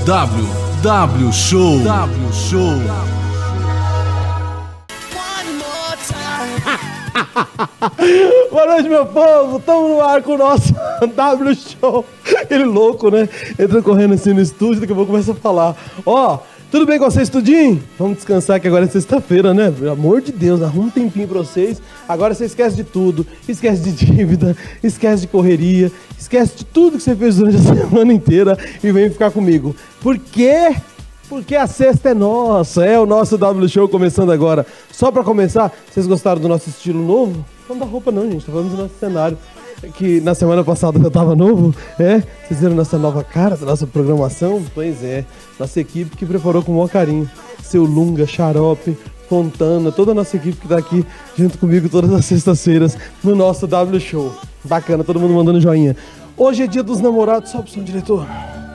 W Show. Boa noite, meu povo. Estamos no ar com o nosso W Show. Ele louco, né? Entra correndo assim no estúdio, daqui a pouco começa a falar. Ó, tudo bem com vocês, tudinho? Vamos descansar que agora é sexta-feira, né? Pelo amor de Deus, arruma um tempinho pra vocês. Agora você esquece de tudo. Esquece de dívida, esquece de correria, esquece de tudo que você fez durante a semana inteira e vem ficar comigo. Por quê? Porque a sexta é nossa, é o nosso W Show começando agora. Só pra começar, vocês gostaram do nosso estilo novo? Não da roupa não, gente, tá falando do nosso cenário. Que na semana passada eu tava novo, Vocês viram nossa nova cara da nossa programação? Pois é, nossa equipe que preparou com o maior carinho. Seu Lunga, Xarope, Fontana, toda a nossa equipe que tá aqui junto comigo todas as sextas-feiras no nosso W Show. Bacana, todo mundo mandando joinha. Hoje é dia dos namorados, sobe o som, diretor.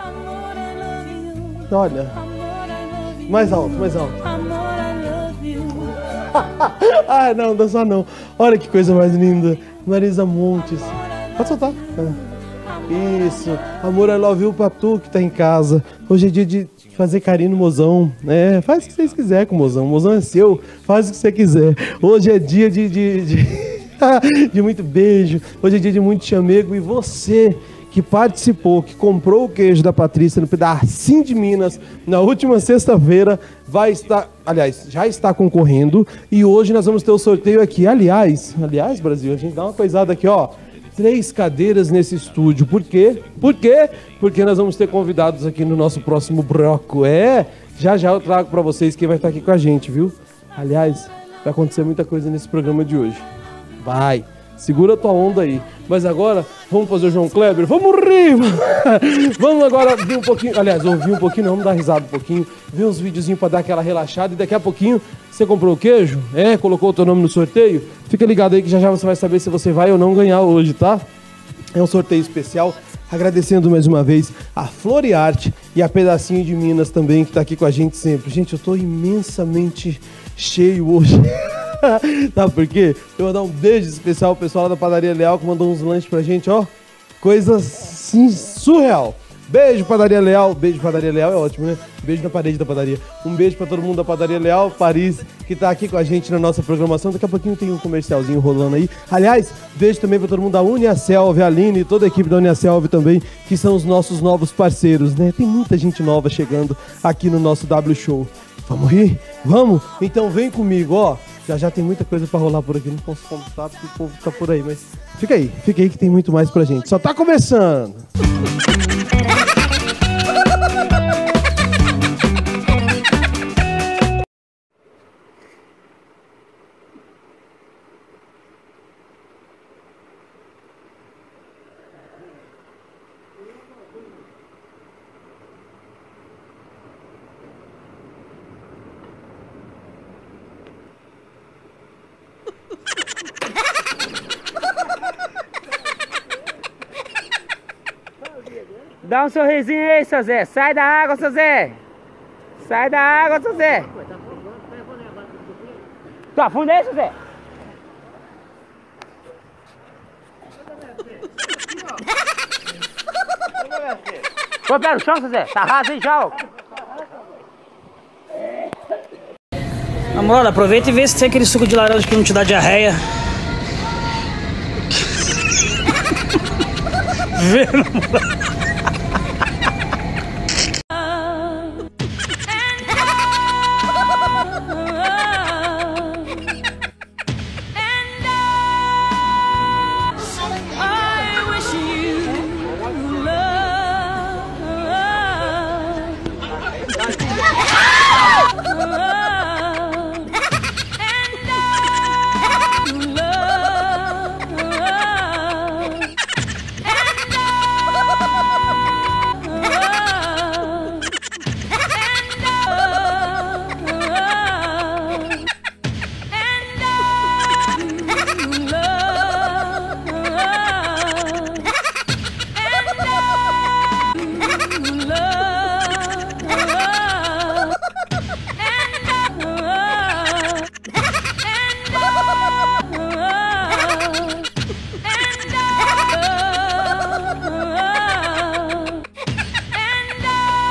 Olha... Mais alto, mais alto. Ah, não, dançar não. Olha que coisa mais linda. Marisa Montes. Pode soltar. Isso. Amor, I love you pra tu que tá em casa. Hoje é dia de fazer carinho no mozão. Faz o que vocês quiserem com o mozão. O mozão é seu. Faz o que você quiser. Hoje é dia de muito beijo. Hoje é dia de muito chamego. E você... que participou, que comprou o queijo da Patrícia no pedacinho de Minas na última sexta-feira, vai estar, aliás, já está concorrendo e hoje nós vamos ter o sorteio aqui. Aliás, Brasil, a gente dá uma coisada aqui, ó, 3 cadeiras nesse estúdio. Por quê? Porque nós vamos ter convidados aqui no nosso próximo bloco. Já eu trago pra vocês quem vai estar aqui com a gente, viu? Aliás, vai acontecer muita coisa nesse programa de hoje. Vai! Segura a tua onda aí. Mas agora, vamos fazer o João Kleber? Vamos rir! Vamos agora ver um pouquinho. Aliás, ouvir um pouquinho, não, vamos dar risada um pouquinho. Ver uns videozinhos pra dar aquela relaxada. E daqui a pouquinho, você comprou o queijo? Colocou o teu nome no sorteio? Fica ligado aí que já você vai saber se você vai ou não ganhar hoje, tá? É um sorteio especial. Agradecendo mais uma vez a Floriarte e a Pedacinho de Minas também, que tá aqui com a gente sempre. Gente, eu tô imensamente cheio hoje. Sabe por quê? Eu vou mandar um beijo especial ao pessoal lá da Padaria Leal que mandou uns lanches pra gente, ó. Coisa assim, surreal. Beijo, Padaria Leal. Beijo, Padaria Leal é ótimo, né? Beijo na parede da padaria. Um beijo pra todo mundo da Padaria Leal, Paris, que tá aqui com a gente na nossa programação. Daqui a pouquinho tem um comercialzinho rolando aí. Aliás, beijo também pra todo mundo da Uniaselv, a Aline e toda a equipe da Uniaselv também, que são os nossos novos parceiros, né? Tem muita gente nova chegando aqui no nosso W Show. Vamos rir? Vamos? Então vem comigo, ó. Já tem muita coisa pra rolar por aqui, não posso contar porque o povo tá por aí, mas fica aí que tem muito mais pra gente. Só tá começando! Dá um sorrisinho aí, seu Zé. Sai da água, seu Zé. Sai da água, seu Zé. Tu afunda aí, seu Zé. Põe pé no chão, seu Zé. Tá raso aí já, ó. Namorada, aproveita e vê se tem aquele suco de laranja que não te dá diarreia. Vê, namorada.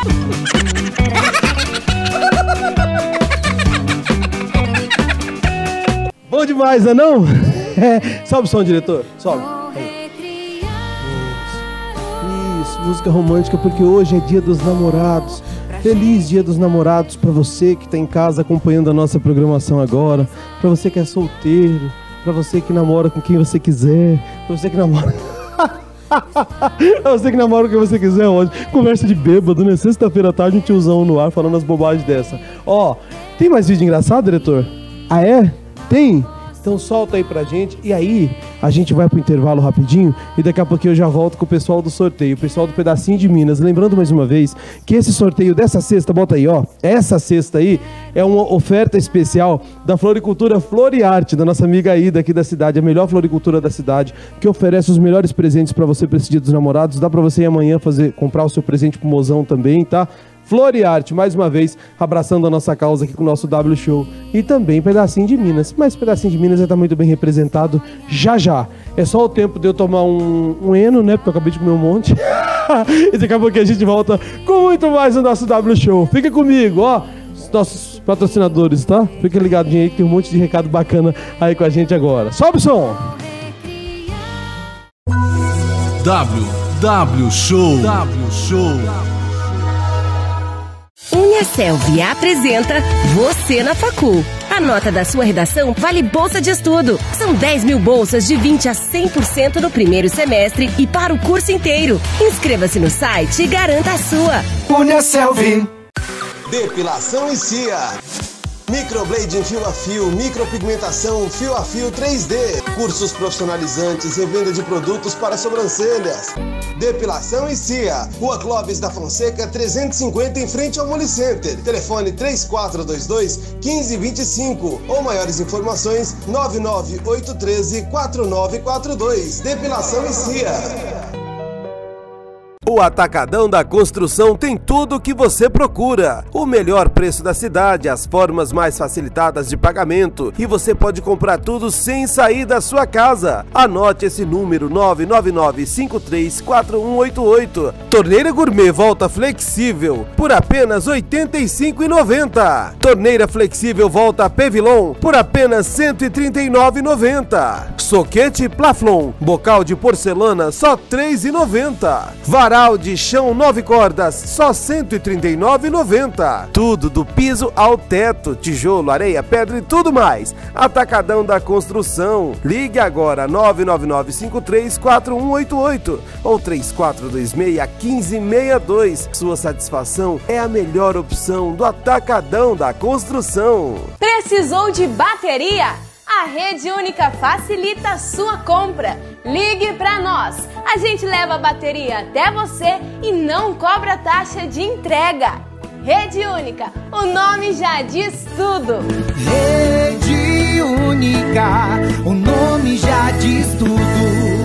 Bom demais, né não? Sobe o som, diretor. Sobe. Isso, música romântica, porque hoje é dia dos namorados. Feliz dia dos namorados pra você que tá em casa acompanhando a nossa programação agora. Pra você que é solteiro. Pra você que namora com quem você quiser. Pra você que namora... Pra você que namora com quem você quiser, hoje. Conversa de bêbado, né? Sexta-feira à tarde, um tiozão no ar falando as bobagens dessa. Ó, tem mais vídeo engraçado, diretor? Ah, é? Tem? Então solta aí pra gente. E aí, a gente vai pro intervalo rapidinho. E daqui a pouquinho eu já volto com o pessoal do sorteio. O pessoal do Pedacinho de Minas. Lembrando mais uma vez que esse sorteio dessa sexta, bota aí, ó. Essa sexta aí é uma oferta especial da Floricultura Floriarte, da nossa amiga Aida aqui da cidade. A melhor floricultura da cidade, que oferece os melhores presentes pra você pra esse dia dos namorados. Dá pra você ir amanhã comprar o seu presente pro mozão também, tá? Floriarte, mais uma vez, abraçando a nossa causa aqui com o nosso W Show. E também Pedacinho de Minas. Mas Pedacinho de Minas já tá muito bem representado já já. É só o tempo de eu tomar um Eno, né? Porque eu acabei de comer um monte. E daqui a pouco a gente volta com muito mais no nosso W Show. Fica comigo, ó. Os nossos patrocinadores, tá? Fica ligadinho aí que tem um monte de recado bacana aí com a gente agora. Sobe o som! W Show. W Show. Uniaselv apresenta Você na Facu. A nota da sua redação vale bolsa de estudo. São 10 mil bolsas de 20% a 100% no primeiro semestre e para o curso inteiro. Inscreva-se no site e garanta a sua. Uniaselv. Depilação e cia. Microblade em fio a fio, micropigmentação, fio a fio 3D. Cursos profissionalizantes, revenda de produtos para sobrancelhas. Depilação e cia. Rua Clóvis da Fonseca, 350 em frente ao Molicenter. Telefone 3422-1525 ou maiores informações 99813-4942. Depilação e cia. O Atacadão da Construção tem tudo o que você procura. O melhor preço da cidade, as formas mais facilitadas de pagamento e você pode comprar tudo sem sair da sua casa. Anote esse número 999-534188. Torneira Gourmet volta flexível por apenas R$ 85,90. Torneira flexível volta Pevilon por apenas R$ 139,90. Soquete Plaflon, bocal de porcelana só R$ 3,90. Varal de chão 9 cordas, só R$ 139,90. Tudo do piso ao teto, tijolo, areia, pedra e tudo mais. Atacadão da Construção. Ligue agora 999-534188 ou 3426-1562. Sua satisfação é a melhor opção do Atacadão da Construção. Precisou de bateria? A Rede Única facilita a sua compra. Ligue para nós. A gente leva a bateria até você e não cobra taxa de entrega. Rede Única, o nome já diz tudo. Rede Única, o nome já diz tudo.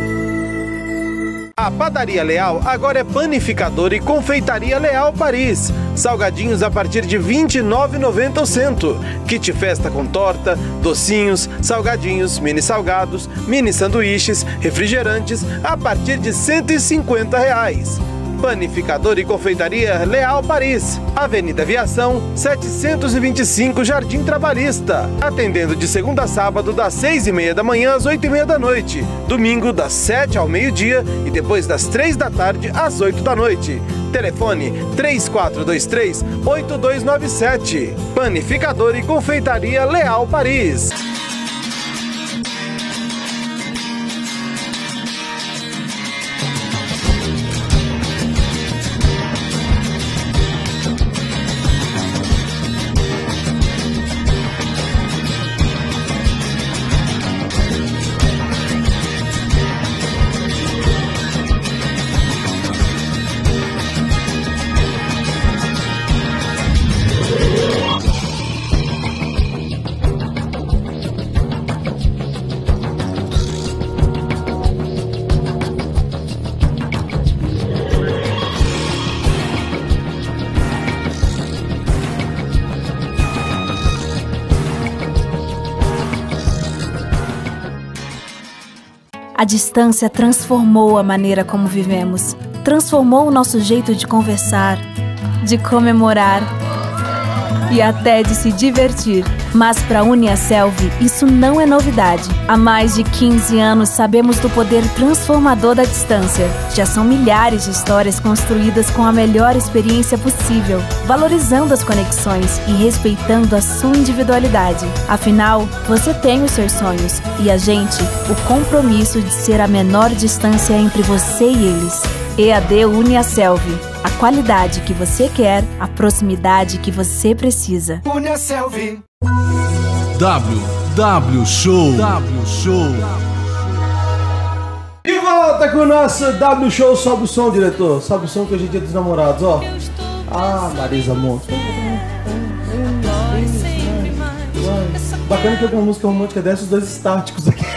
A Padaria Leal agora é panificadora e confeitaria Leal Paris. Salgadinhos a partir de R$ 29,90 o cento. Kit festa com torta, docinhos, salgadinhos, mini salgados, mini sanduíches, refrigerantes a partir de R$ 150. Panificador e confeitaria Leal Paris, Avenida Aviação, 725 Jardim Trabalhista. Atendendo de segunda a sábado, das 6h30 da manhã às 8h30 da noite. Domingo, das 7 ao meio-dia e depois das 3 da tarde às 8 da noite. Telefone 3423-8297. Panificador e confeitaria Leal Paris. A distância transformou a maneira como vivemos, transformou o nosso jeito de conversar, de comemorar e até de se divertir. Mas para a Uniaselv, isso não é novidade. Há mais de 15 anos sabemos do poder transformador da distância. Já são milhares de histórias construídas com a melhor experiência possível, valorizando as conexões e respeitando a sua individualidade. Afinal, você tem os seus sonhos e a gente, o compromisso de ser a menor distância entre você e eles. EAD Uniaselv. A qualidade que você quer, a proximidade que você precisa. Uniaselv. W Show. E volta com o nosso W Show. Sobe o som, diretor. Sobe o som que hoje é dia dos namorados, ó. Ah, Marisa Monte. Bacana que alguma música romântica dessa, os dois estáticos aqui.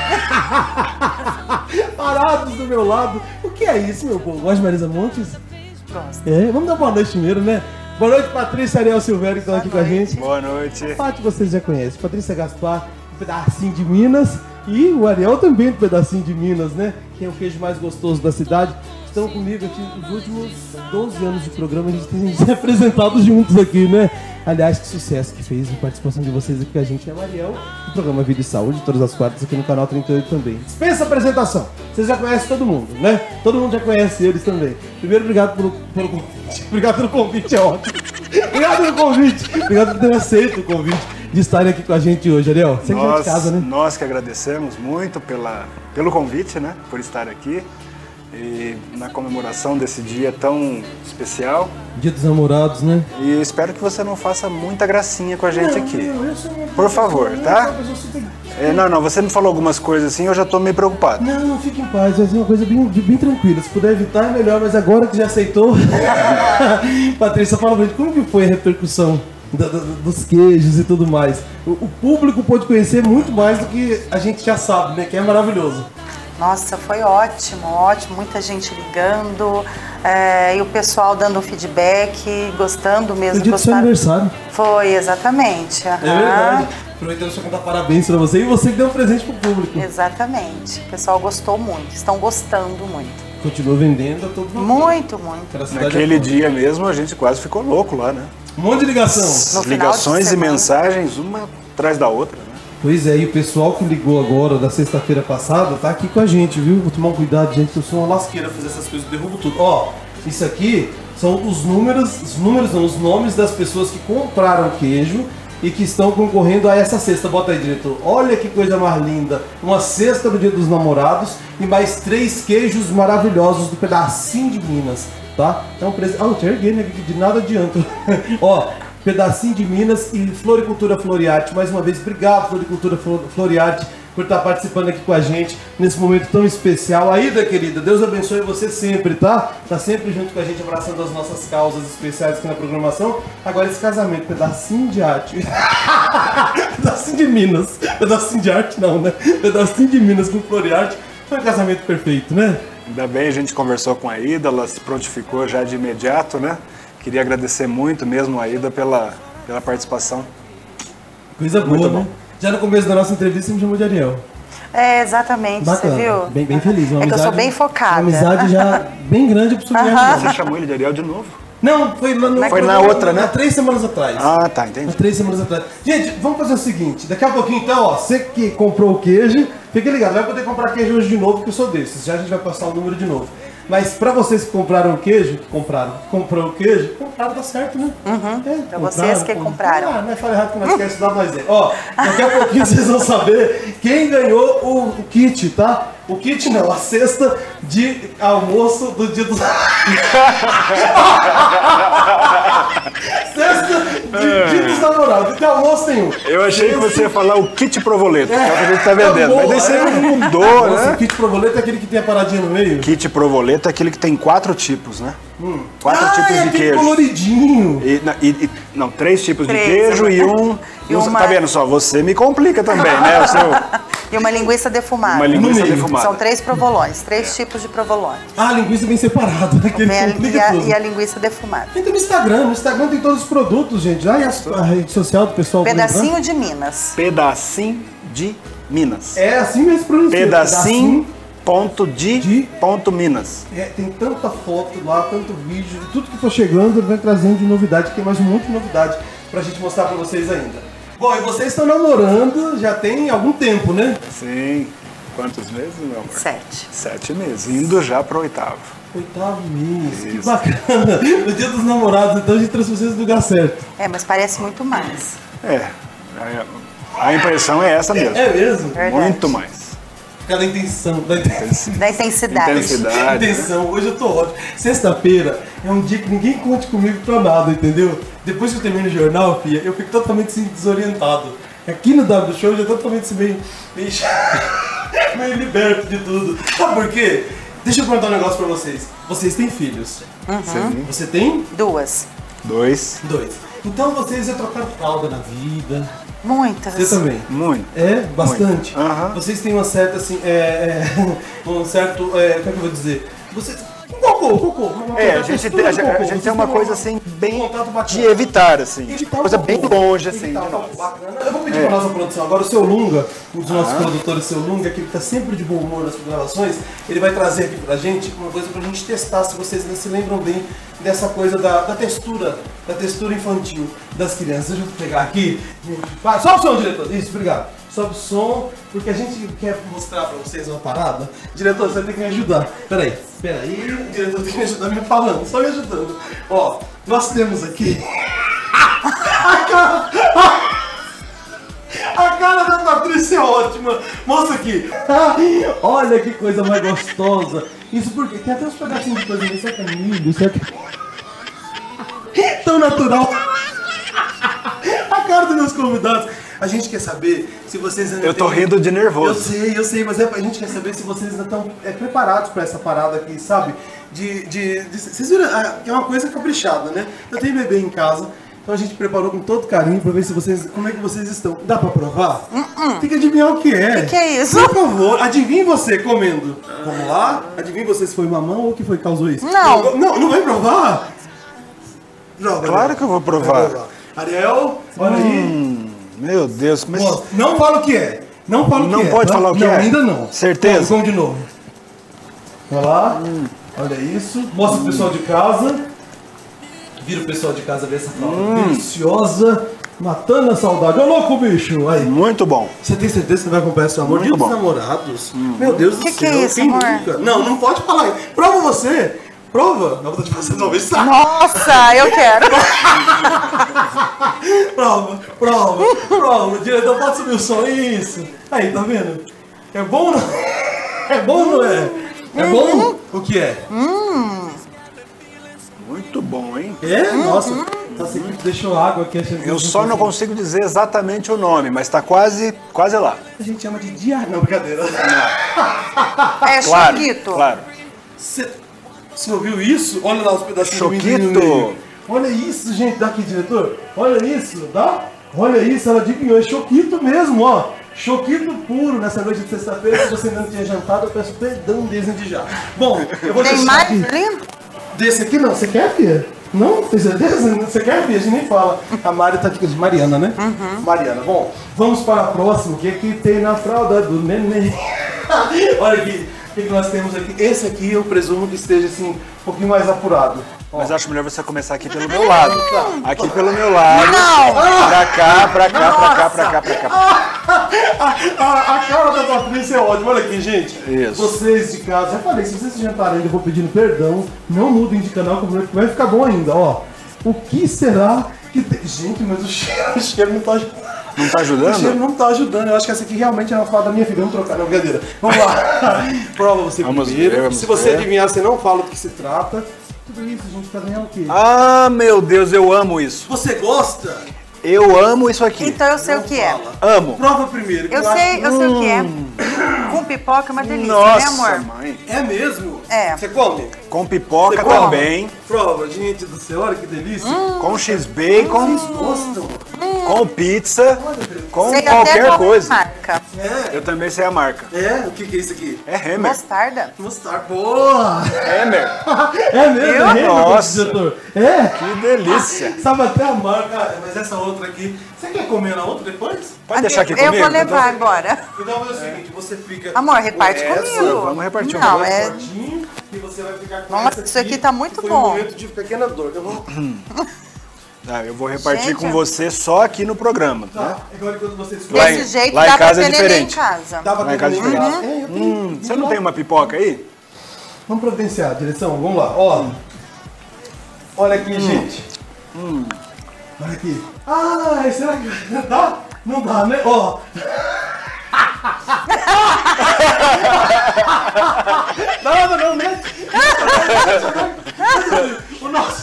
Parados do meu lado. O que é isso, meu povo? Gosta de Marisa Montes? Gosto. É, vamos dar boa noite primeiro, né? Boa noite, Patrícia Ariel Silvério, que estão aqui com a gente. Boa noite. A Paty vocês já conhecem. Patrícia Gaspar, um pedacinho de Minas. E o Ariel também, um pedacinho de Minas, né? Que é o queijo mais gostoso da cidade. Estão comigo aqui os últimos 12 anos de programa, a gente tem se apresentado juntos aqui, né? Aliás, que sucesso que fez a participação de vocês aqui com a gente é o Ariel, do programa Vida e Saúde, todas as quartas aqui no canal 38 também. Dispensa a apresentação, vocês já conhecem todo mundo, né? Todo mundo já conhece eles também. Primeiro, obrigado pelo convite. Obrigado pelo convite, é ótimo. Obrigado pelo convite. Obrigado por ter aceito o convite de estarem aqui com a gente hoje, Ariel. Você que já é de casa, né? Nós que agradecemos muito pelo convite, né? Por estar aqui. E na comemoração desse dia tão especial. Dia dos namorados, né? E eu espero que você não faça muita gracinha com a gente aqui. Por favor, tá? Não, você me falou algumas coisas assim, eu já tô meio preocupado. Não, fique em paz, vai ser uma coisa bem tranquila. Se puder evitar é melhor, mas agora que já aceitou. Patrícia, fala pra gente, como que foi a repercussão dos queijos e tudo mais? O público pôde conhecer muito mais do que a gente já sabe, né? Que é maravilhoso. Nossa, foi ótimo, muita gente ligando, e o pessoal dando feedback, gostando mesmo. Foi dia do seu aniversário. Foi, exatamente. É verdade. Aproveitando para contar parabéns para você e você que deu um presente pro público. Exatamente. O pessoal gostou muito, estão gostando muito. Continua vendendo a todo vapor. Muito. Naquele dia mesmo a gente quase ficou louco lá, né? Um monte de ligação. Ligações e mensagens, uma atrás da outra. Pois é, e o pessoal que ligou agora da sexta-feira passada tá aqui com a gente, viu? Vou tomar um cuidado, gente, que eu sou uma lasqueira fazer essas coisas, eu derrubo tudo. Ó, isso aqui são os nomes das pessoas que compraram queijo e que estão concorrendo a essa cesta. Bota aí, diretor. Olha que coisa mais linda. Uma cesta do Dia dos Namorados e mais 3 queijos maravilhosos do pedacinho de Minas, tá? É um presente. Ah, eu te erguei, né? De nada adianta. Ó. Pedacinho de Minas e Floricultura Floriarte. Mais uma vez, obrigado, Floricultura Floriarte, por estar participando aqui com a gente nesse momento tão especial. Aida, querida, Deus abençoe você sempre, tá? Tá sempre junto com a gente, abraçando as nossas causas especiais aqui na programação. Agora esse casamento, pedacinho de arte. Pedacinho de Minas. Pedacinho de arte não, né? Pedacinho de Minas com Floriarte. Foi um casamento perfeito, né? Ainda bem, a gente conversou com a Aida, ela se prontificou já de imediato, né? Queria agradecer muito mesmo a Aida pela participação. Coisa boa, né? Já no começo da nossa entrevista você me chamou de Ariel. É, exatamente, bacana. Você viu? Bem feliz. Uma amizade, que eu sou bem focada. Uma amizade já bem grande pro seu Você chamou ele de Ariel de novo? Não, foi na outra, né? Há 3 semanas atrás. Ah, tá, entendi. Há 3 semanas atrás. Gente, vamos fazer o seguinte, daqui a pouquinho então, ó, você que comprou o queijo, fique ligado, vai poder comprar queijo hoje de novo, porque eu sou desses, já a gente vai passar o número de novo. Mas pra vocês que compraram o queijo, comprou o queijo, compraram, tá certo, né? Pra vocês que compraram. Não é fala errado que nós queremos estudar, nós é. Ó, daqui a pouquinho vocês vão saber quem ganhou o kit, tá? O kit não, a cesta de almoço do Dia dos... Cesta de Dia dos Namorados, de almoço nenhum. Eu achei que você ia falar o kit provoleta, que é o que a gente tá vendendo. Mas daí você mudou, né? O kit provoleta é aquele que tem a paradinha no meio? Kit provoleta é aquele que tem 4 tipos, né? 4 tipos de queijo. Coloridinho. Não, 3 tipos de queijo e um... Tá vendo só? Você me complica também, né? E uma linguiça defumada. Uma linguiça defumada. São 3 provolões, 3 tipos de provolões. Ah, a linguiça bem separada, né? E a linguiça defumada. Tem no Instagram. No Instagram tem todos os produtos, gente. Lá e a rede social do pessoal. Pedacinho de Minas. Pedacinho de Minas. É assim mesmo pronunciado. Pedacinho Minas. Tem tanta foto lá, tanto vídeo, tudo que for chegando ele vai trazendo de novidade, tem mais um monte de novidade pra gente mostrar pra vocês ainda. Bom, e vocês estão namorando já tem algum tempo, né? Sim. Quantos meses, meu amor? 7. 7 meses, indo já pro 8º. 8º mês, que bacana. No dia dos namorados, então a gente trouxe vocês no lugar certo. Mas parece muito mais. A impressão é essa mesmo. É mesmo? Verdade. Muito mais. Da intenção. Da intensidade. Intenção. Hoje eu tô ótimo. Sexta-feira é um dia que ninguém conte comigo pra nada, entendeu? Depois que eu termino o jornal, filha, eu fico totalmente assim, desorientado. Aqui no W Show eu já tô totalmente assim, meio liberto de tudo. Sabe por quê? Deixa eu perguntar um negócio pra vocês. Vocês têm filhos? Sim. Você tem? 2. 2. Então vocês já trocaram fralda na vida? Muitas. Você também? Muito. Bastante? Muito. Vocês têm uma certa, assim, um certo, como é que eu vou dizer? Vocês... Cocô. A gente tem uma coisa assim, bem de evitar, assim. Coisa bem longe, assim, de nós. Bacana. Eu vou pedir pra nossa produção agora, o seu Lunga, um dos nossos produtores, o seu Lunga, que ele tá sempre de bom humor nas gravações, ele vai trazer aqui pra gente uma coisa pra gente testar, se vocês ainda se lembram bem dessa coisa da textura infantil das crianças. Deixa eu pegar aqui. Sobe o som, diretor. Isso, obrigado. Sobe o som, porque a gente quer mostrar pra vocês uma parada. Diretor, você tem que me ajudar. Peraí, o diretor tem que me ajudar me falando, só me ajudando. Ó, nós temos aqui a cara da Patrícia é ótima. Mostra aqui. Olha que coisa mais gostosa. Isso porque tem até uns pedacinhos de coisa ali. Será que é milho? Será que é tão natural? A cara dos meus convidados. A gente quer saber se vocês ainda tô rindo de nervoso. Eu sei, mas a gente quer saber se vocês ainda estão preparados para essa parada aqui, sabe? Vocês viram, é uma coisa caprichada, né? Eu tenho bebê em casa, então a gente preparou com todo carinho para ver se como é que vocês estão. Dá para provar? Tem que adivinhar o que é. O que é isso? Por favor, adivinhe você comendo. Vamos lá? Adivinhe você se foi mamão ou que foi que causou isso? Não vai provar? Prova, claro que eu vou provar. Ariel, olha aí. Meu Deus, mas... Não fala o que é. Não pode falar o que é? Não, ainda não. Certeza? Vamos de novo. Olha lá. Olha isso. Mostra o pessoal de casa. Vira o pessoal de casa ver essa fralda deliciosa. Matando a saudade. Ô louco, bicho. Aí. Muito bom. Você tem certeza que vai acompanhar seu amor? Dia dos namorados? Meu Deus do céu. Que é isso, amor? Não pode falar. Prova você. Prova. Não vou te fazer não. Nossa, eu quero. Prova. O diretor pode subir o som. Isso. Aí, tá vendo? É bom ou não? É bom ou não é? É bom? O que é? Muito bom, hein? É? Nossa. Nossa, deixou água aqui. Eu só não consigo dizer exatamente o nome, mas tá quase lá. A gente chama de diarreia. Não, brincadeira. É choquito. Claro. Você ouviu isso? Olha lá os pedacinhos choquito. No meio. Olha isso, gente. Dá aqui, diretor. Olha isso, dá? Olha isso, ela adivinhou. É choquito mesmo, ó. Choquito puro nessa noite de sexta-feira. Se você ainda não tinha jantado, eu peço perdão desde já. Bom, eu vou Tem mais lindo? Desse aqui não. Você quer, filha? Não? Tem certeza? Você quer, filha? A gente nem fala. A Mari tá aqui de Mariana, né? Mariana. Bom, vamos para a próxima. O que é que tem na fralda do neném? Olha aqui. O que nós temos aqui? Esse aqui eu presumo que esteja assim, um pouquinho mais apurado. Mas acho melhor você começar aqui pelo meu lado. Aqui pelo meu lado. Não! Pra cá. A cara da Patrícia é ótima. Olha aqui, gente. Isso. Vocês de casa, já falei, se vocês se jantarem ainda, eu vou pedindo perdão. Não mudem de canal, que vai ficar bom ainda, ó. O que será que tem? Gente, mas o cheiro não tá ajudando. Não tá ajudando? O cheiro não tá ajudando. Eu acho que essa aqui realmente é uma fala da minha filha. Vamos trocar, não, brincadeira. Vamos lá. Prova você primeiro. Se você adivinhar, você não fala do que se trata. Tudo isso, gente, tá ganhando o quê? Ah, meu Deus, eu amo isso. Você gosta? Eu amo isso aqui. Então eu sei o que é. Amo. Prova primeiro. Eu sei o que é. Com pipoca é uma delícia, nossa, né, amor? Mãe. É mesmo? É. Você come? Com pipoca também. Prova, gente do céu, olha que delícia. Com x-bacon. Vocês gostam? Com pizza. Com Sei qualquer até coisa. Marca. marca. É. Eu também sei a marca. É? O que é isso aqui? É Hemmer. Mostarda. Mostarda. Boa! Hemmer. É mesmo? É Hemmer, Nossa. diretor? É? Que delícia. Sabe até a marca, mas essa outra aqui... Você quer comer na outra depois? Pode deixar aqui comigo? Eu vou levar agora. Então é o seguinte, você fica... Amor, reparte com essa, comigo. Vamos repartir um Não, pouco. é... E você vai ficar com Nossa, essa isso aqui tá muito foi bom. um momento de pequena dor. Eu vou... Eu vou repartir Gente, com você só aqui no programa, né? Tá, agora quando vocês... Desse jeito lá em dá pra casa é ter neném em diferente. casa. Dá pra Lá em ter casa é neném? diferente. É, eu tenho. Você não tem uma pipoca aí? Vamos providenciar, direção, vamos lá. Ó, olha aqui, gente. Olha aqui. Ah, será que dá? Não dá, né? Ó. Não, né? O nosso...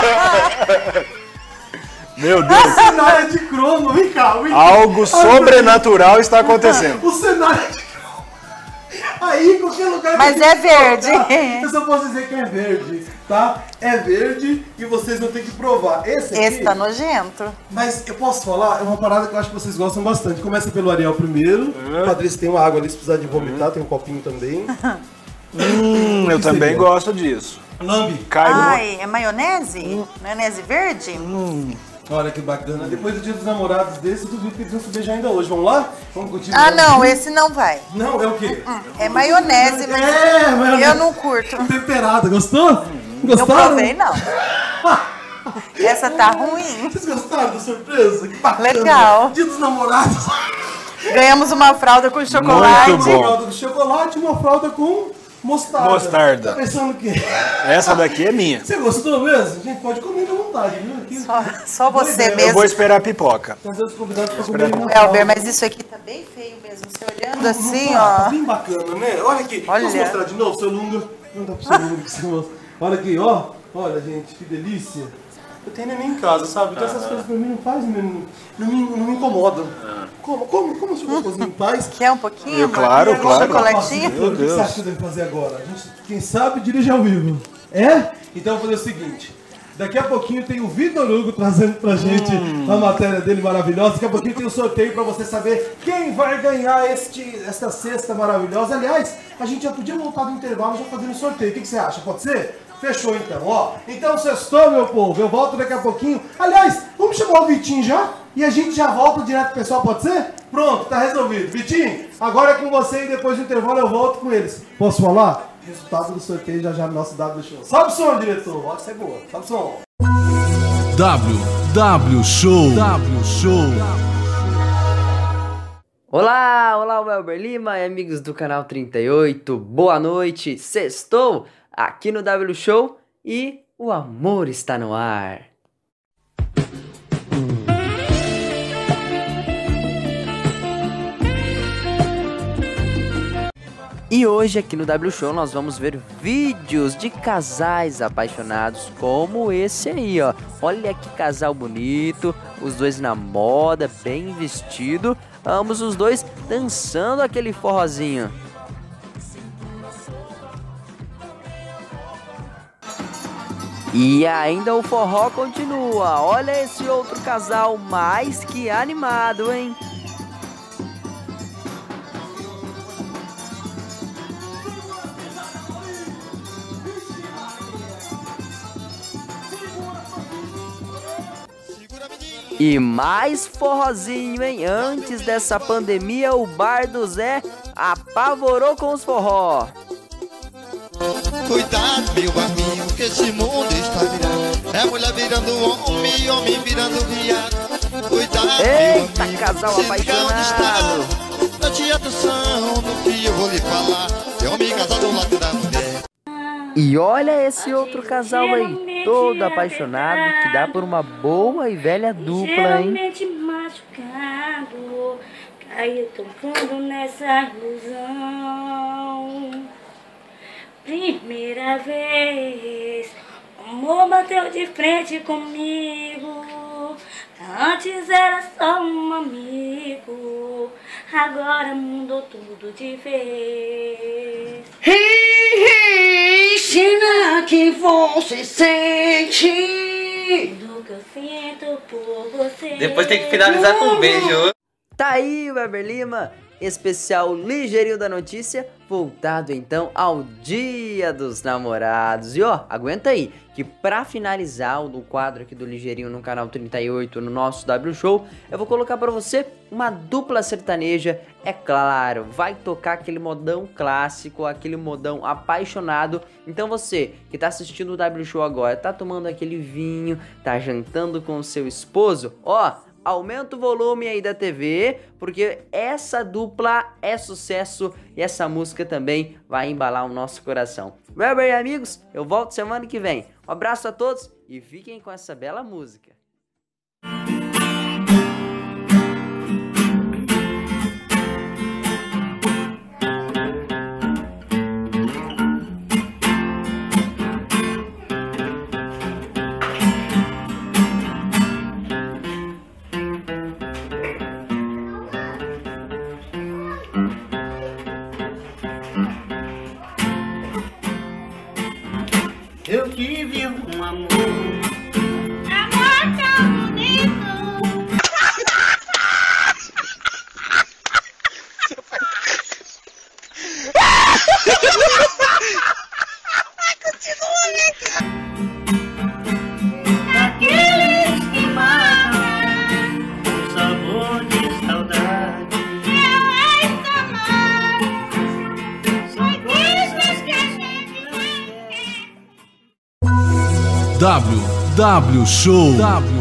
Meu Deus. O cenário é de cromo, vem cá. Algo sobrenatural está acontecendo. O cenário é de cromo. Aí, qualquer lugar... Mas é verde. Eu só posso dizer que é verde, tá? É verde e vocês não tem que provar. Esse aqui... Esse tá nojento. Mas eu posso falar, é uma parada que eu acho que vocês gostam bastante. Começa pelo Ariel primeiro. Patrícia tem uma água ali se precisar de vomitar, tem um copinho também. Eu também gosto disso. Lambe. Ai, é maionese? Maionese verde? Olha que bacana. Depois do dia dos namorados desse, eu duvido que eles vão se beijar ainda hoje. Vamos lá? Vamos continuar. Ah, não, esse não vai. Não, é o quê? É maionese, mas maionese. eu não curto. Temperada, gostou? Eu Gostaram? provei, não. Essa tá ruim. Vocês gostaram da surpresa? Que bacana. Legal. Dia dos namorados. Ganhamos uma fralda com chocolate. Muito bom. Uma fralda com chocolate e uma fralda com mostarda. Tá pensando o quê? Essa daqui é minha. Você gostou mesmo? Gente, pode comer à vontade, viu? Aqui. Só você Eu mesmo. vou esperar a pipoca. Trazer os convidados pra comer. Elber, mas isso aqui tá bem feio mesmo. Você olhando assim, Tá ó. bem bacana, né? Olha aqui. Olha. Posso mostrar de novo, seu Lunga? Não dá pro seu Lunga que você mostra. Olha aqui, ó. Olha, gente, que delícia. Eu tenho neném em casa, sabe? Então essas coisas pra mim não fazem, não me incomodam. Como se eu cozinho em paz? Quer um pouquinho? Claro. Chocolatinho? O que você acha que eu devo fazer agora? A gente, quem sabe, dirige ao vivo. É? Então eu vou fazer o seguinte. Daqui a pouquinho tem o Vitor Hugo trazendo pra gente a matéria dele maravilhosa. Daqui a pouquinho tem o sorteio pra você saber quem vai ganhar esta cesta maravilhosa. Aliás, a gente já podia voltar do intervalo já fazendo o sorteio. O que você acha? Pode ser? Fechou então, ó. Então sextou, meu povo. Eu volto daqui a pouquinho. Aliás, vamos chamar o Vitinho já? E a gente já volta direto pro pessoal, pode ser? Pronto, tá resolvido. Vitinho, agora é com você e depois do intervalo eu volto com eles. Posso falar? Resultado do sorteio já no nosso W Show. Sobe o som, diretor. Ó, isso é boa. Sobe o som. W Show. Olá, Welber Lima e amigos do canal 38. Boa noite. Sextou aqui no W Show e o amor está no ar. E hoje aqui no W Show nós vamos ver vídeos de casais apaixonados como esse aí, ó. Olha que casal bonito, os dois na moda, bem vestido, ambos os dois dançando aquele forrozinho. E ainda o forró continua, olha esse outro casal mais que animado, hein? E mais forrozinho, hein? Antes dessa pandemia, o bar do Zé apavorou com os forró. Cuidado, meu amigo, que esse mundo está virando. É mulher virando homem, homem virando viado. Cuidado, eita, meu amigo, casal apaixonado. Preste atenção no que eu vou lhe falar. É homem casado do lado da mulher. E olha esse outro casal aí, todo apaixonado, que dá por uma boa e velha dupla, hein? Geralmente machucado, caí tão fundo nessa ilusão. Primeira vez, o amor bateu de frente comigo. Antes era só um amigo, agora mudou tudo de vez. Será que você sente tudo que eu sinto por você? Depois tem que finalizar com um beijo. Tá aí, Welber Lima, especial Ligeirinho da Notícia, voltado então ao Dia dos Namorados. E ó, aguenta aí, que pra finalizar o quadro aqui do Ligeirinho no canal 38, no nosso W Show, eu vou colocar pra você uma dupla sertaneja. É claro, vai tocar aquele modão clássico, aquele modão apaixonado. Então você que tá assistindo o W Show agora, tá tomando aquele vinho, tá jantando com o seu esposo, ó, aumenta o volume aí da TV, porque essa dupla é sucesso e essa música também vai embalar o nosso coração. Meu bem, amigos, eu volto semana que vem. Um abraço a todos e fiquem com essa bela música. Eu tive um amor tão bonito. Continua, daqueles que matam o sabor de saudade. Eu amar são coisas que a gente não quer. W Show.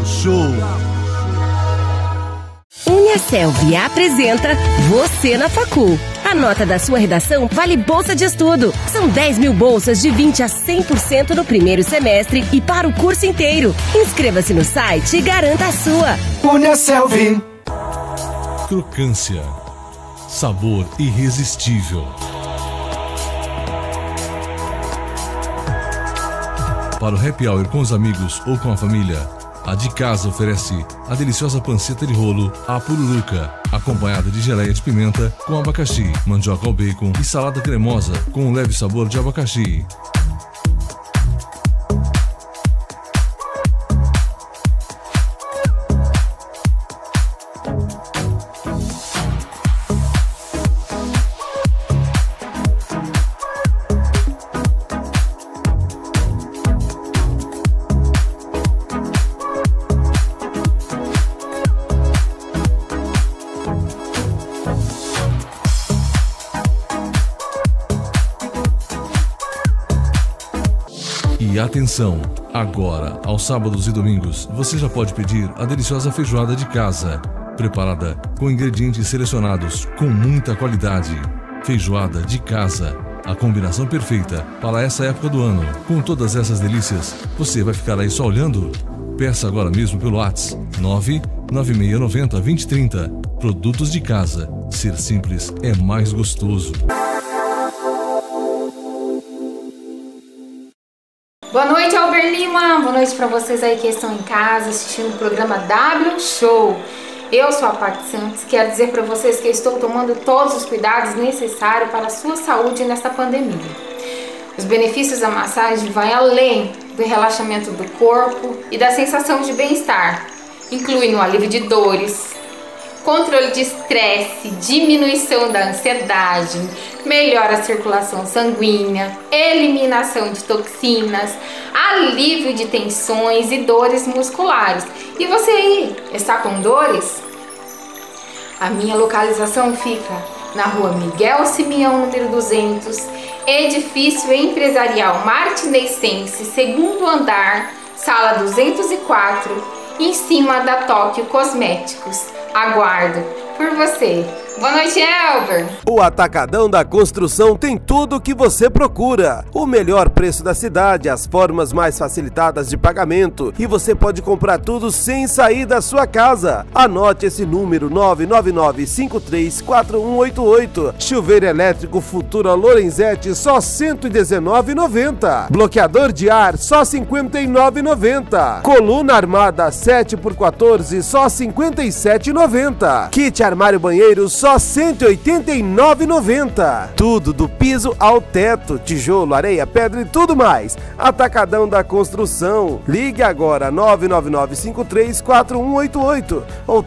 Uniaselv apresenta Você na Facul. A nota da sua redação vale bolsa de estudo. São 10 mil bolsas de 20 a 100% no primeiro semestre e para o curso inteiro. Inscreva-se no site e garanta a sua. Uniaselv. Crocância. Sabor irresistível. Para o happy hour com os amigos ou com a família, a de casa oferece a deliciosa panceta de rolo, a pururuca, acompanhada de geleia de pimenta com abacaxi, mandioca ao bacon e salada cremosa com um leve sabor de abacaxi. E atenção, agora, aos sábados e domingos, você já pode pedir a deliciosa feijoada de casa, preparada com ingredientes selecionados com muita qualidade. Feijoada de casa, a combinação perfeita para essa época do ano. Com todas essas delícias, você vai ficar aí só olhando? Peça agora mesmo pelo WhatsApp 99690-2030. Produtos de casa. Ser simples é mais gostoso. Boa noite, Albert Lima. Boa noite para vocês aí que estão em casa assistindo o programa W Show. Eu sou a Paty Santos. Quero dizer para vocês que eu estou tomando todos os cuidados necessários para a sua saúde nesta pandemia. Os benefícios da massagem vão além do relaxamento do corpo e da sensação de bem-estar. Incluem o alívio de dores, controle de estresse, diminuição da ansiedade, melhora a circulação sanguínea, eliminação de toxinas, alívio de tensões e dores musculares. E você aí, está com dores? A minha localização fica na rua Miguel Simeão, número 200, edifício empresarial Martinezzense, segundo andar, sala 204, em cima da Tóquio Cosméticos. Aguardo por você. Boa noite, Elber. O Atacadão da Construção tem tudo o que você procura. O melhor preço da cidade, as formas mais facilitadas de pagamento e você pode comprar tudo sem sair da sua casa. Anote esse número 999-534188. Chuveiro elétrico Futura Lorenzetti só R$ 119,90. Bloqueador de ar só R$ 59,90. Coluna armada 7x14 só R$ 57,90. Kit armário banheiro só R$ 189,90. Tudo do piso ao teto, tijolo, areia, pedra e tudo mais. Atacadão da Construção. Ligue agora 999534188 ou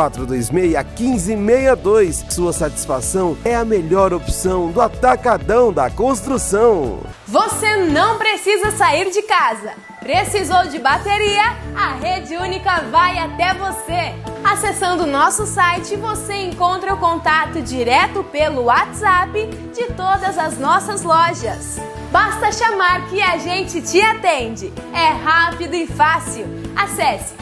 3426-1562. Sua satisfação é a melhor opção do Atacadão da Construção. Você não precisa sair de casa. Precisou de bateria? A Rede Única vai até você. Acessando o nosso site, você encontra o contato direto pelo WhatsApp de todas as nossas lojas. Basta chamar que a gente te atende. É rápido e fácil. Acesse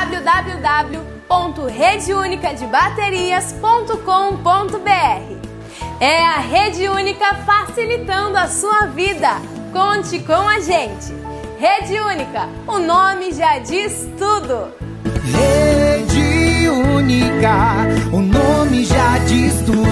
www.redeunicadebaterias.com.br. É a Rede Única facilitando a sua vida. Conte com a gente. Rede Única, o nome já diz tudo. Rede Única, o nome já diz tudo.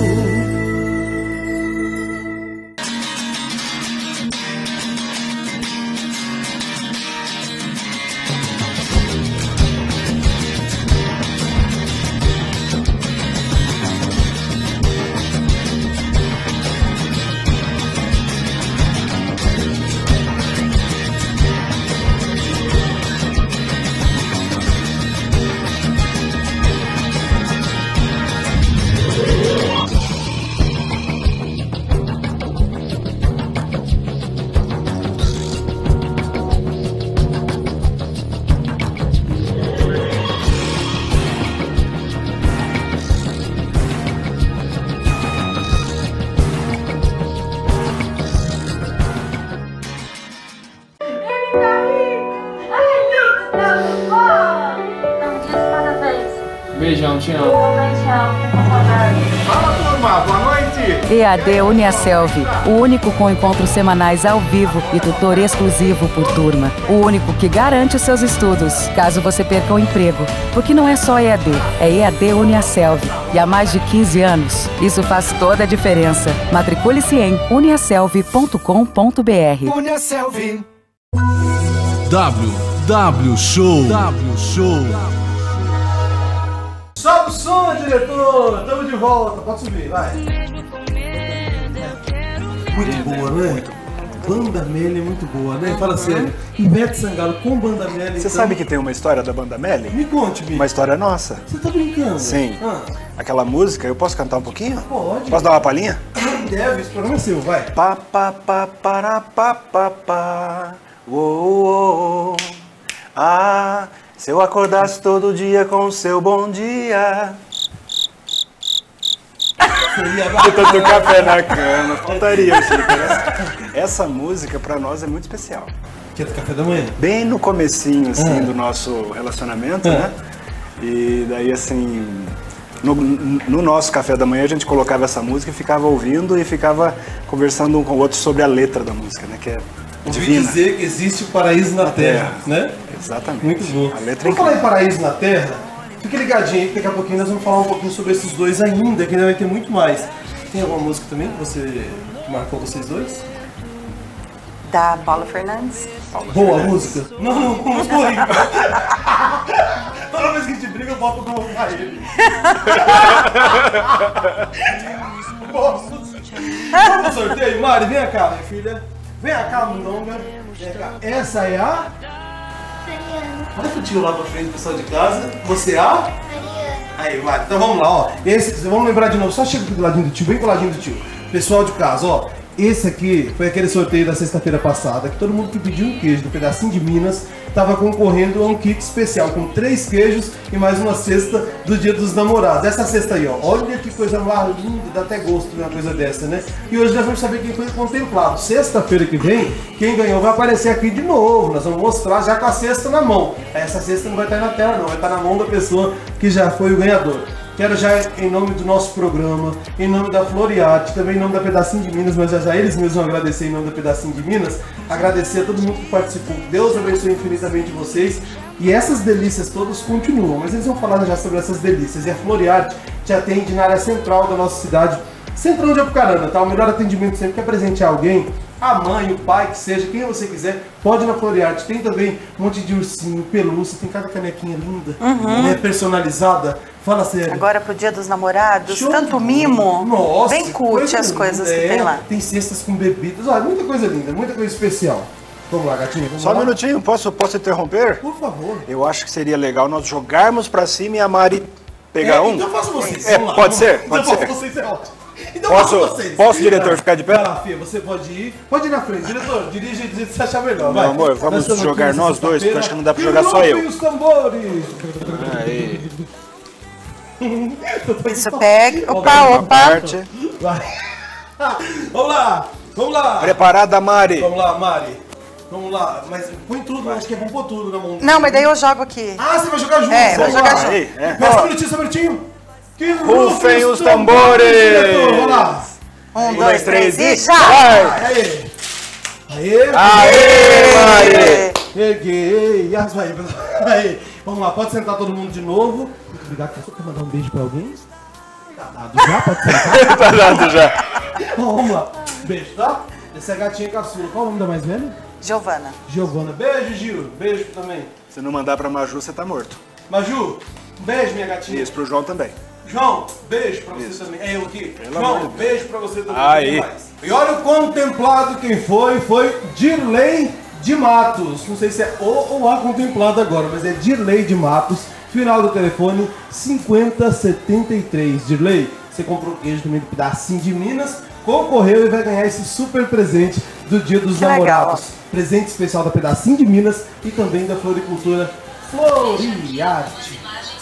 Beijão, te amo. Fala, turma, boa noite. EAD Uniaselv, o único com encontros semanais ao vivo e tutor exclusivo por turma. O único que garante os seus estudos, caso você perca o emprego. Porque não é só EAD, é EAD Uniaselv. E há mais de 15 anos, isso faz toda a diferença. Matricule-se em uniaselv.com.br. Uniaselv. W Show. Sobe o som, diretor! Estamos de volta, pode subir, vai. Muito boa, né? Banda Melly é muito boa, né? Fala sério. Ivete Sangalo com Banda Melly. Você sabe que tem uma história da Banda Melly? Me conte, Bi. Uma história nossa. Você tá brincando? Sim. Aquela música, eu posso cantar um pouquinho? Pode. Posso dar uma palhinha? Deve, esse programa é seu, vai. Pa pa pa para pa pa pa. Uou, ah, se eu acordasse todo dia com o seu bom dia. Botando café na cama, faltaria, xícara. Essa música pra nós é muito especial. Que é do café da manhã? Bem no comecinho, assim, do nosso relacionamento, né? E daí, assim, no nosso café da manhã a gente colocava essa música e ficava ouvindo e ficava conversando um com o outro sobre a letra da música, né? Que é divina. Ouvi dizer que existe o paraíso na terra, né? Exatamente. Muito bom. A letra é Vamos falar em paraíso na terra? Fique ligadinho aí, que daqui a pouquinho nós vamos falar um pouquinho sobre esses dois ainda, que ainda vai ter muito mais. Tem alguma música também que você marcou vocês dois? Da Paula Fernandes. Boa música? Não, música horrível. Toda vez que a gente briga, eu boto pra mostrar ele. Vamos pro sorteio, Mari, vem cá, minha filha. Vem cá, Mundonga. Vem cá. Essa é a... Olha o tio lá pra frente, pessoal de casa. Você é a? Aí, Mari. Então vamos lá, ó. Vamos lembrar de novo. Só chega aqui do ladinho do tio, bem coladinho do tio. Pessoal de casa, ó. Esse aqui foi aquele sorteio da sexta-feira passada, que todo mundo que pediu um queijo do Pedacinho de Minas estava concorrendo a um kit especial com 3 queijos e mais uma cesta do Dia dos Namorados. Essa cesta aí, ó, olha que coisa mais linda, dá até gosto de uma coisa dessa, né? E hoje nós vamos saber quem foi contemplado. Sexta-feira que vem, quem ganhou vai aparecer aqui de novo. Nós vamos mostrar já com a cesta na mão. Essa cesta não vai estar na tela não, vai estar na mão da pessoa que já foi o ganhador. Quero já, em nome do nosso programa, em nome da Floriate, também em nome da Pedacinho de Minas, mas já eles mesmos vão agradecer em nome da Pedacinho de Minas, agradecer a todo mundo que participou. Deus abençoe infinitamente vocês. E essas delícias todas continuam, mas eles vão falar já sobre essas delícias. E a Floriate te atende na área central da nossa cidade, centrão de Apucarana, tá? O melhor atendimento sempre que é presentear alguém. a mãe, o pai, que seja, quem você quiser, pode ir na Florearte. Tem também um monte de ursinho, pelúcia, tem cada canequinha linda, né, personalizada. Fala sério. Agora pro Dia dos Namorados, Show tanto mimo. Nossa, bem curte as coisas que tem lá. Tem cestas com bebidas, olha, muita coisa linda, muita coisa especial. Vamos lá, gatinha. Vamos Só lá. um minutinho, posso interromper? Por favor. Eu acho que seria legal nós jogarmos pra cima e a Mari pegar um. Então faço vocês. É, Vamos lá, pode vamos ser, lá. pode Então ser. faço vocês, é ótimo. Então Posso, faço vocês. posso, diretor, ficar de pé? Vai lá, filha, você pode ir na frente. Diretor, dirige do jeito que você achar melhor. Meu vai. amor, vamos estamos jogar aqui nós dois, porque sexta-feira. acho que não dá pra E jogar só eu. rufem os tambores. Aí. Isso, pega. Opa. Vai. Vamos lá, vamos lá. Preparada, Mari? Vamos lá, Mari. Vamos lá, mas põe tudo, acho que é bom pôr tudo na mão. Não, mas daí eu jogo aqui. Ah, você vai jogar junto? É, vou Vamos jogar lá. junto. Aí, é. Só um minutinho. Que Rufem os tambores. diretor. Vamos lá. 1, 2, 3 e já! Aê! Aê! Mari! Peguei! Aê! Vamos lá, pode sentar todo mundo de novo. Muito obrigado. Quer mandar um beijo pra alguém? Tá dado já? Pode sentar? Tá dado já. Vamos lá. Beijo, tá? Essa é a gatinha caçula. Qual é o nome da mais velha? Giovana. Giovana. Beijo, Gil. Beijo também. Se não mandar pra Maju, você tá morto. Maju, um beijo, minha gatinha. Isso, pro João também. João, beijo pra você também. É eu aqui. Pelo João, amor de beijo pra você também. Aí. E olha o contemplado quem foi Dirley de Matos. Não sei se é o ou a contemplado agora, mas é Dirley de Matos. Final do telefone 5073. Dirley, você comprou queijo também do pedacinho de Minas, concorreu e vai ganhar esse super presente do Dia dos Namorados. Presente especial da Pedacinho de Minas e também da Floricultura Florearte.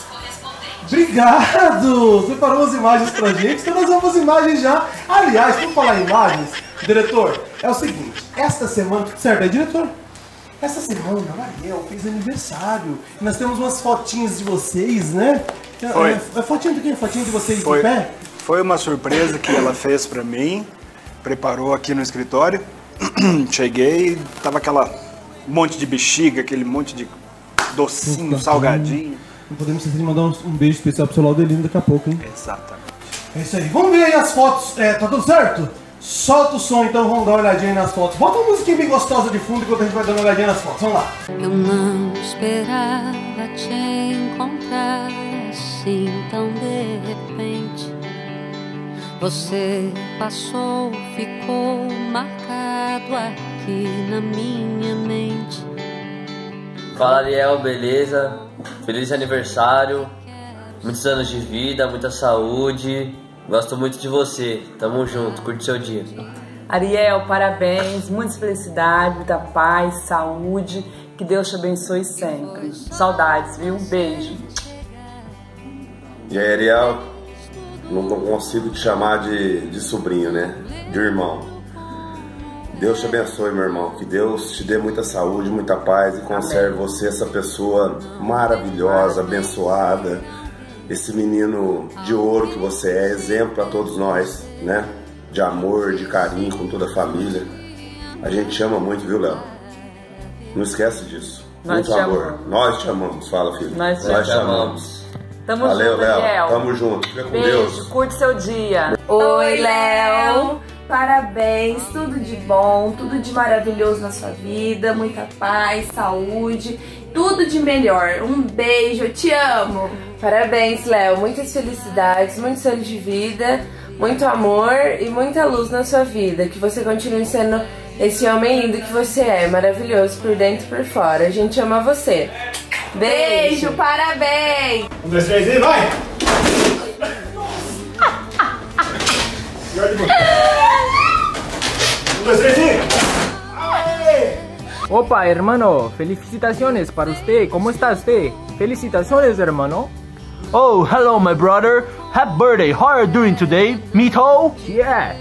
Obrigado! Separou as imagens pra gente, então nós vamos imagens já. Aliás, vamos falar em imagens. Diretor, é o seguinte, esta semana... Certo, é diretor? Essa semana a Ariel fez aniversário. E nós temos umas fotinhas de vocês, né? Foi. É fotinha de quem? Fotinha de vocês Foi. de pé? Foi uma surpresa que ela fez pra mim, preparou aqui no escritório. Cheguei, tava aquela monte de bexiga, aquele monte de docinho, salgadinho. Não podemos esquecer de mandar um beijo especial pro seu Laudelino daqui a pouco, hein? Exatamente. É isso aí. Vamos ver aí as fotos. Tá tudo certo? Solta o som então, vamos dar uma olhadinha aí nas fotos. Bota uma musiquinha bem gostosa de fundo enquanto a gente vai dando uma olhadinha nas fotos. Vamos lá. Eu não esperava te encontrar assim tão de repente. Você passou, ficou marcado aqui na minha mente. Fala, Ariel, beleza? Feliz aniversário, muitos anos de vida, muita saúde. Gosto muito de você, tamo junto, curte seu dia. Ariel, parabéns, muita felicidade, muita paz, saúde, que Deus te abençoe sempre. Saudades, viu? Um beijo. E aí, Ariel, não consigo te chamar de sobrinho, né? De irmão. Deus te abençoe, meu irmão, que Deus te dê muita saúde, muita paz e conserve você, essa pessoa maravilhosa, abençoada, esse menino de ouro que você é, exemplo para todos nós, né? De amor, de carinho com toda a família. A gente te ama muito, viu, Léo? Não esquece disso. Nós muito te amor. amamos. Nós te amamos, fala, filho. Nós te amamos. Tamo Valeu, junto, Léo. Ariel. Tamo junto. Fica com Beijo, Deus. curte seu dia. Oi, Léo! Parabéns, tudo de bom, tudo de maravilhoso na sua vida, muita paz, saúde, tudo de melhor. Um beijo, eu te amo! Parabéns, Léo, muitas felicidades, muitos anos de vida, muito amor e muita luz na sua vida. Que você continue sendo esse homem lindo que você é, maravilhoso por dentro e por fora. A gente ama você. Beijo, parabéns! 1, 2, 3 e vai! Opa, hermano, felicitaciones para usted. ¿Cómo está usted? Felicitaciones, hermano. Oh, hello, my brother. Happy birthday. How are you doing today? Me too? Yeah.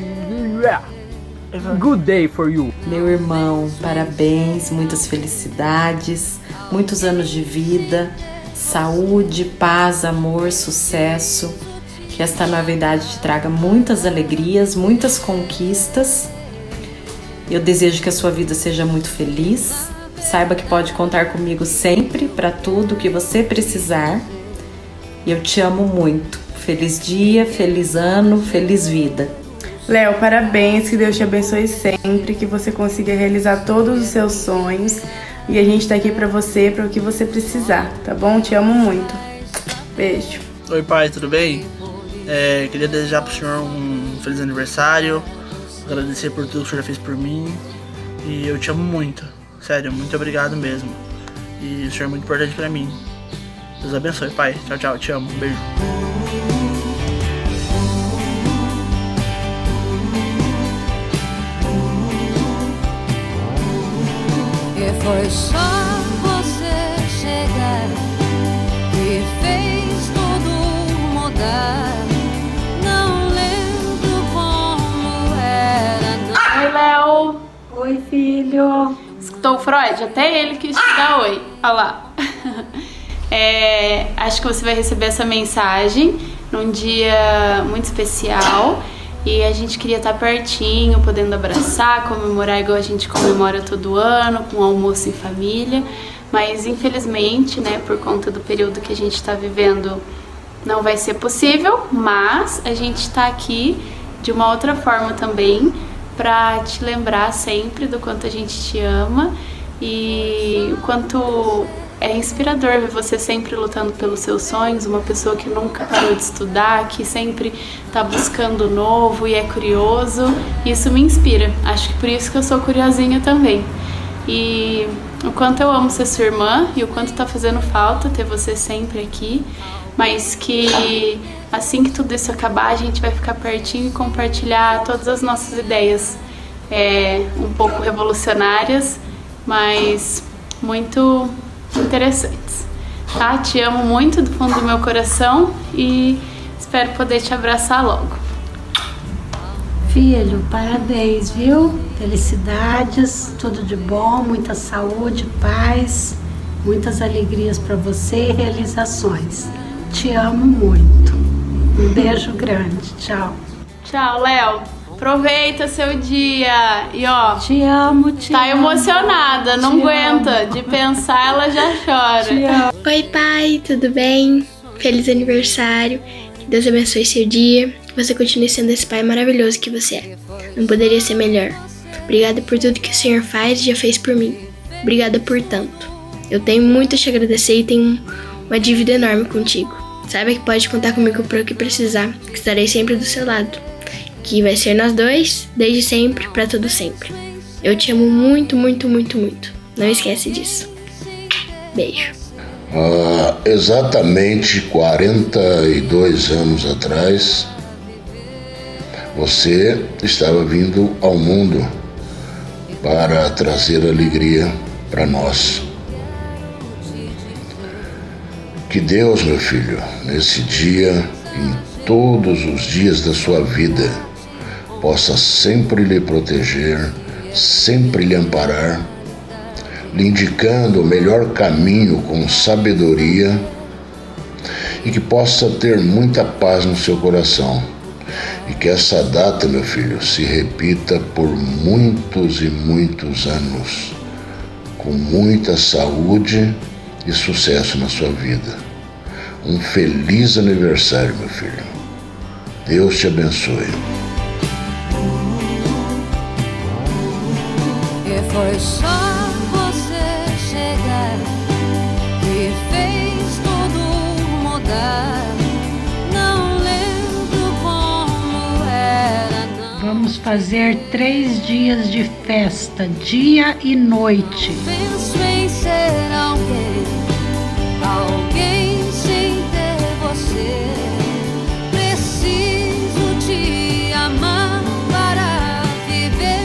Good day for you. Meu irmão, parabéns, muitas felicidades, muitos anos de vida, saúde, paz, amor, sucesso. Que esta nova idade te traga muitas alegrias, muitas conquistas. Eu desejo que a sua vida seja muito feliz. Saiba que pode contar comigo sempre para tudo que você precisar. Eu te amo muito. Feliz dia, feliz ano, feliz vida. Léo, parabéns, que Deus te abençoe sempre, que você consiga realizar todos os seus sonhos. E a gente tá aqui pra você, para o que você precisar, tá bom? Te amo muito. Beijo. Oi, pai, tudo bem? Queria desejar pro senhor um feliz aniversário, agradecer por tudo que o senhor já fez por mim. E eu te amo muito, sério, muito obrigado mesmo. E o senhor é muito importante pra mim. Deus abençoe, pai. Tchau, tchau, te amo, beijo. E foi só você chegar e fez tudo mudar. Não lembro como era. Não. Oi, Léo. Oi, filho. Escutou o Freud? Até ele quis te dar oi. Olha lá. Acho que você vai receber essa mensagem num dia muito especial. E a gente queria estar pertinho, podendo abraçar, comemorar igual a gente comemora todo ano, com almoço em família. Mas infelizmente, né, por conta do período que a gente está vivendo, não vai ser possível. Mas a gente está aqui de uma outra forma também, para te lembrar sempre do quanto a gente te ama e o quanto é inspirador ver você sempre lutando pelos seus sonhos, uma pessoa que nunca parou de estudar, que sempre tá buscando o novo e é curioso. Isso me inspira. Acho que por isso que eu sou curiosinha também. E o quanto eu amo ser sua irmã e o quanto tá fazendo falta ter você sempre aqui, mas que assim que tudo isso acabar, a gente vai ficar pertinho e compartilhar todas as nossas ideias, um pouco revolucionárias, mas muito interessantes, tá? Te amo muito do fundo do meu coração e espero poder te abraçar logo. Filho, parabéns, viu? Felicidades, tudo de bom, muita saúde, paz, muitas alegrias para você e realizações. Te amo muito. Um beijo grande. Tchau. Tchau, Léo. Aproveita seu dia. E ó, te amo, te tá amo. Emocionada, não aguenta. De pensar, ela já chora. Oi, pai, tudo bem? Feliz aniversário. Que Deus abençoe seu dia. Que você continue sendo esse pai maravilhoso que você é. Não poderia ser melhor. Obrigada por tudo que o Senhor faz e já fez por mim. Obrigada por tanto. Eu tenho muito a te agradecer e tenho uma dívida enorme contigo. Saiba que pode contar comigo para o que precisar, que estarei sempre do seu lado. Que vai ser nós dois, desde sempre, para todo sempre. Eu te amo muito, muito, muito, muito. Não esquece disso. Beijo. Exatamente 42 anos atrás, você estava vindo ao mundo para trazer alegria para nós. Que Deus, meu filho, nesse dia, em todos os dias da sua vida, possa sempre lhe proteger, sempre lhe amparar, lhe indicando o melhor caminho com sabedoria e que possa ter muita paz no seu coração. E que essa data, meu filho, se repita por muitos e muitos anos, com muita saúde e sucesso na sua vida. Um feliz aniversário, meu filho. Deus te abençoe. E foi só você chegar e fez tudo mudar. Não lembro como era, não. Vamos fazer 3 dias de festa, dia e noite. Penso em ser alguém sem ter você. Preciso te amar para viver.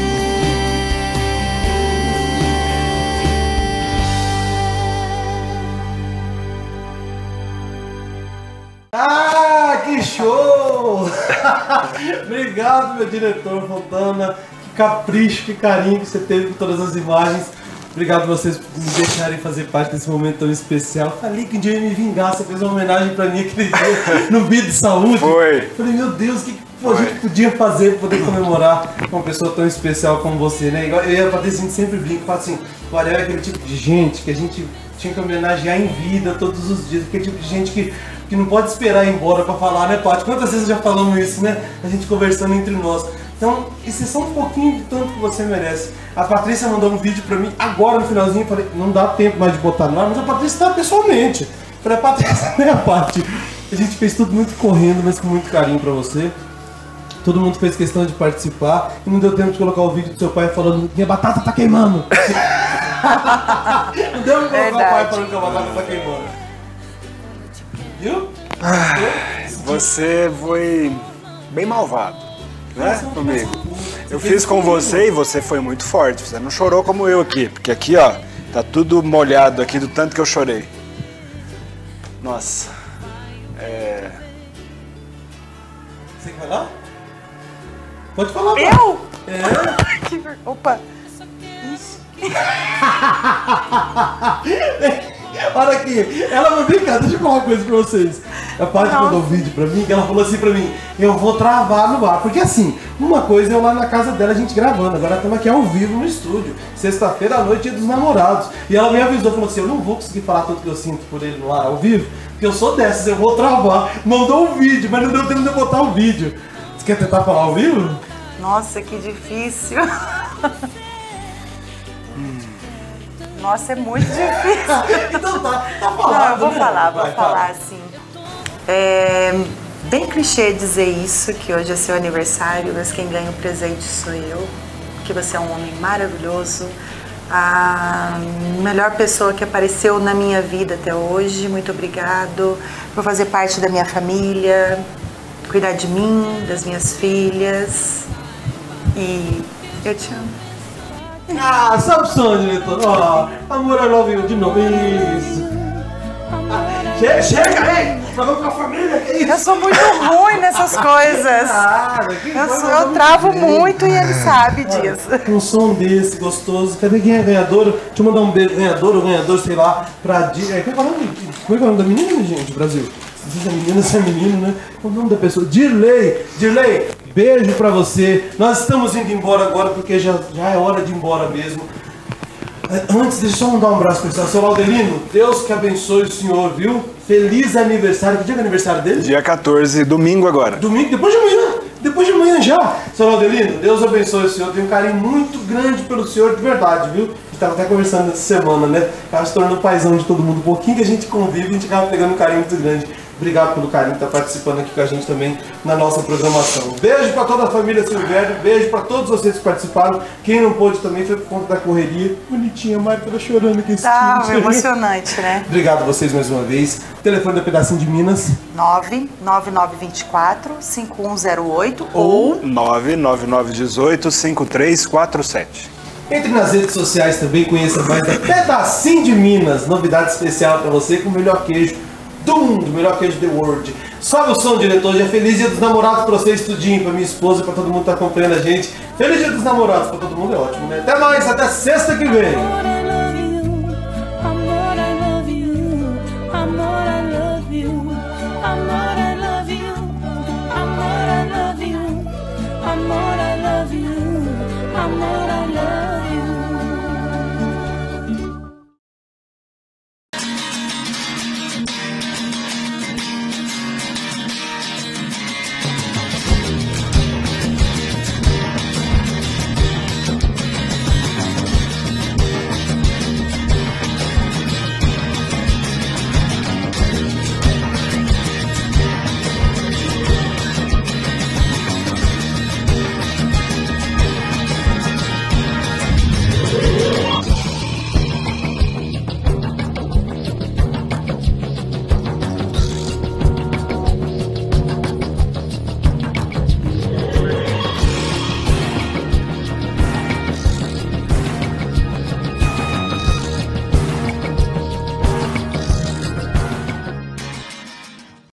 Ah, que show! Obrigado, meu diretor Fontana. Que capricho, que carinho que você teve com todas as imagens. Obrigado a vocês por me deixarem fazer parte desse momento tão especial. Falei que um dia eu ia me vingar, você fez uma homenagem pra mim aquele dia no Vida de Saúde. Foi. Falei, meu Deus, o que a gente podia fazer para poder comemorar com uma pessoa tão especial como você, né? Igual eu e a Patrícia, a gente sempre brinca, fala assim, o Ariel é aquele tipo de gente que a gente tinha que homenagear em vida todos os dias, aquele tipo de gente que não pode esperar ir embora pra falar, né, Paty? Quantas vezes já falamos isso, né? A gente conversando entre nós. Então, isso é só um pouquinho de tanto que você merece. A Patrícia mandou um vídeo pra mim agora no finalzinho, falei, não dá tempo mais de botar no ar, mas a Patrícia tá pessoalmente. Falei, a Patrícia, né, a Paty? A gente fez tudo muito correndo, mas com muito carinho pra você. Todo mundo fez questão de participar e não deu tempo de colocar o vídeo do seu pai falando minha batata tá queimando. Não deu pra colocar o pai falando que a batata tá queimando. Viu? Você foi bem malvado, né, comigo? Eu fiz com você e você foi muito forte. Você não chorou como eu aqui, porque aqui, ó, tá tudo molhado aqui do tanto que eu chorei. Nossa. Você quer falar? Pode falar. Eu? É. Que opa. Olha aqui, ela vai brincar, deixa eu falar uma coisa pra vocês. A Paty mandou um vídeo pra mim, que ela falou assim pra mim, eu vou travar no ar. Porque assim, uma coisa é eu lá na casa dela, a gente gravando, agora estamos aqui ao vivo no estúdio. Sexta-feira à noite, Dia dos Namorados. E ela me avisou, falou assim, eu não vou conseguir falar tudo que eu sinto por ele no ar ao vivo, porque eu sou dessas, eu vou travar. Mandou um vídeo, mas não deu tempo de eu botar o vídeo. Você quer tentar falar ao vivo? Nossa, que difícil. Nossa, é muito difícil. Então tá falando. Não, eu vou né? falar, Vai, vou falar assim. É bem clichê dizer isso, que hoje é seu aniversário, mas quem ganha o presente sou eu. Que você é um homem maravilhoso. A melhor pessoa que apareceu na minha vida até hoje. Muito obrigado por fazer parte da minha família, cuidar de mim, das minhas filhas. E eu te amo. Ah, sabe o som, diretor? Ó, amor, I love you de novo. Isso. Chega, hein? Falou com a família, que isso? Eu sou muito ruim nessas coisas. Eu travo muito e ele sabe disso. Um som desse, gostoso. Cadê quem é ganhador? Deixa eu mandar um beijo, ganhador ou ganhador, sei lá, pra Di. Como é o nome da menina, gente, Brasil? Se é menina, se é menino, né? Qual é o nome da pessoa? Dirley, beijo pra você. Nós estamos indo embora agora porque já é hora de ir embora mesmo. Antes, deixa eu só mandar um abraço pra você. Seu Laudelino, Deus que abençoe o senhor, viu? Feliz aniversário. Que dia é o aniversário dele? Dia 14, domingo agora. Domingo, depois de amanhã. Depois de amanhã já. Seu Laudelino, Deus abençoe o senhor. Eu tenho um carinho muito grande pelo senhor, de verdade, viu? A gente tava até conversando essa semana, né? Tava se tornando paizão de todo mundo. Um pouquinho que a gente convive, a gente acaba pegando um carinho muito grande. Obrigado pelo carinho que está participando aqui com a gente também na nossa programação. Beijo para toda a família Silvério, beijo para todos vocês que participaram. Quem não pôde também foi por conta da correria. Bonitinha, a Mari estava chorando aqui. Tá, emocionante, né? Obrigado a vocês mais uma vez. Telefone da Pedacinho de Minas. 99924-5108 ou 99918-5347. Entre nas redes sociais também, conheça mais da Pedacinho de Minas. Novidade especial para você com o melhor queijo do mundo, melhor queijo the world. Sobe o som, diretor. Dia feliz Dia dos Namorados pra vocês, tudinho, pra minha esposa, pra todo mundo que tá acompanhando a gente. Feliz Dia dos Namorados pra todo mundo, é ótimo, né? Até mais, até sexta que vem.